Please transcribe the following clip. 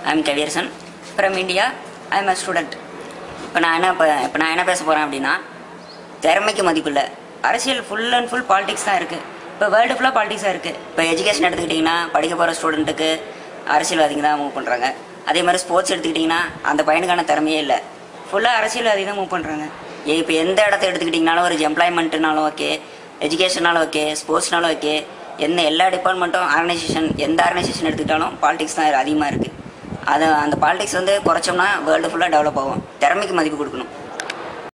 I am Kaviyarasan from India. I am a student. இப்போ நான் என்ன பேச போகிறேன் அப்படின்னா, திறமைக்கு மதிப்பு இல்லை. அரசியல் ஃபுல் அண்ட் ஃபுல் பாலிடிக்ஸ் தான் இருக்குது. இப்போ வேர்ல்டு ஃபுல்லாக பாலிடிக்ஸாக இருக்குது. இப்போ எஜுகேஷன் எடுத்துக்கிட்டிங்கன்னா, படிக்க போகிற ஸ்டூடெண்ட்டுக்கு அரசியல்வாதிங்க தான் மூவ் பண்ணுறாங்க. அதே மாதிரி ஸ்போர்ட்ஸ் எடுத்துக்கிட்டிங்கன்னா அந்த பையனுக்கான திறமையே இல்லை, ஃபுல்லாக அரசியல்வாதி தான் மூவ் பண்ணுறாங்க. இப்போ எந்த இடத்த எடுத்துக்கிட்டிங்கனாலும், ஒரு எம்ப்ளாய்மெண்ட்டுனாலும் ஓகே, எஜுகேஷனாலும் ஓகே, ஸ்போர்ட்ஸ்னாலும் ஓகே, எல்லா டிபார்ட்மெண்ட்டும் ஆர்கனைசேஷன், எந்த ஆர்கனைசேஷன் எடுத்துக்கிட்டாலும் பாலிடிக்ஸ் தான் அதிகமாக இருக்குது. அந்த பாலிடிக்ஸ் குறைச்சோம்னா வேர்ல்டு ஃபுல்லாக டெவலப் ஆகும். திறமைக்கு மதிப்பு கொடுக்கணும்.